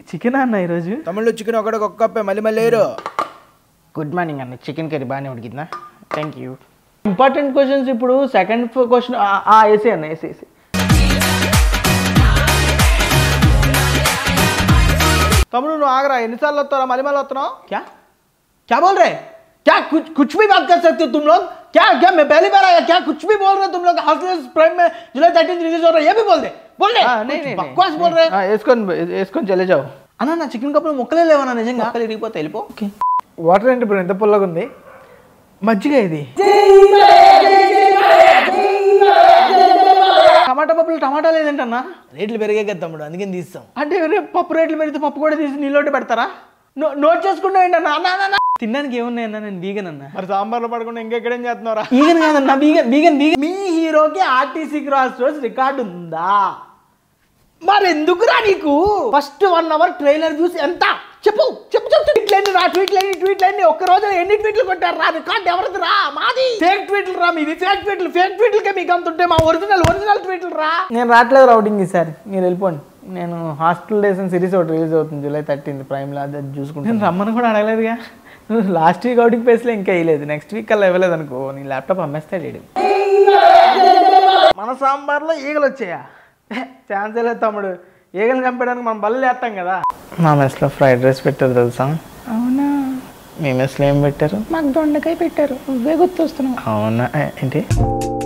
Chicken అన్న ఈరోజు తమిళ్లో చికెన్ ఒకటికి ఒక్క కప్పే మళ్ళీ మళ్ళీ వేయరు. గుడ్ మార్నింగ్ అన్న. చికెన్ కర్రీ బాగానే ఉడికిందా? Thank you. ఇంపార్టెంట్ క్వశ్చన్స్ ఇప్పుడు సెకండ్ క్వశ్చన్ ఏసీ అన్న ఏసీ. తమ్ముడు నువ్వు ఆగరా, ఎన్నిసార్లు వస్తారా మళ్ళీ మళ్ళీ వస్తున్నావు? क्या बोल रहे? क्या कुछ भी बात कर सकते हो तुम लोग? क्या मैं पहली बार आया, क्या कुछ भी बोल रहे हो तुम लोग? हॉस्टल प्राइम में जुलाई 13 रिलीज हो रहा है, ये भी बोल दे नहीं बकवास बोल रहे हैं. వేసుకొని చలే జావు అన్న నా చికెన్ కప్పులు మొక్కలే లేవన్నా, నిజంగా మొక్కలు ఇరిగిపోతే వెళ్ళిపో. వాటర్ ఏంటి ఇప్పుడు ఎంత పుల్లగా ఉంది? మజ్జిగ ఇది. టమాటా పప్పులు టమాటా లేదంటన్నా, రేట్లు పెరిగే కదా తమ్ముడు, అందుకని తీస్తాం. అంటే పప్పు రేట్లు పెరిగితే పప్పు కూడా తీసి నీళ్ళోటి పెడతారా? నోట్ చేసుకుంటా ఏంటన్నా? అన్న తినడానికి ఏమున్నాయన్నా, నేను వీగన్ అన్నా. మరి సాంబార్లో పడకుండా ఇంకెక్కడేం చేస్తున్నారా? వీగన్ కాదన్నా, వీగన్. మీ హీరోకి ఆర్టీసీ క్రాస్ రోడ్స్ రికార్డు ఉందా? మరి ఎందుకురా నీకు? ఫస్ట్ 1 hour ట్రైలర్ చూసి ఎంత చెప్పు ట్వీట్లన్నీ ఒక్క రోజు ఎన్ని ట్వీట్లు కొట్టారు రా? రికార్డ్ ఎవరిది రా? మాది. ఫేక్ ట్వీట్లు రా మీది. ఫేక్ ట్వీట్లకే మీకు అంత ఉంటే మా ఒరిజినల్ ట్వీట్లు రా. నేను రావట్లేదు రౌటింగ్ ఈసారి, మీరు వెళ్ళిపోండి. నేను హాస్టల్ డేస్ అని సిరీస్ ఒకటి రిలీజ్ అవుతుంది July 13 ప్రైమ్లో, అది చూసుకుంటాను. నేను రమ్మని కూడా అడగలేదుగా. లాస్ట్ వీక్ అవుటింగ్ ప్లేస్లో ఇంకా వేయలేదు, నెక్స్ట్ వీక్ అలా ఇవ్వలేదు అనుకో, నీ ల్యాప్టాప్ అమ్మేస్తాడు వీడు. మన సాంబార్లో ఈగలు వచ్చాయా? ఛాన్స్ లేదు తమ్ముడు, ఈగలు చంపడానికి మనం బళ్ళు వేస్తాం కదా. మా మెస్లో ఫ్రైడ్ రైస్ పెట్టారు తెలుసా? అవునా? మీ మెస్లో ఏం పెట్టారు? మాకు దొండకాయ పెట్టారు, నువ్వే గుర్తొస్తున్నావు. అవునా? ఏంటి?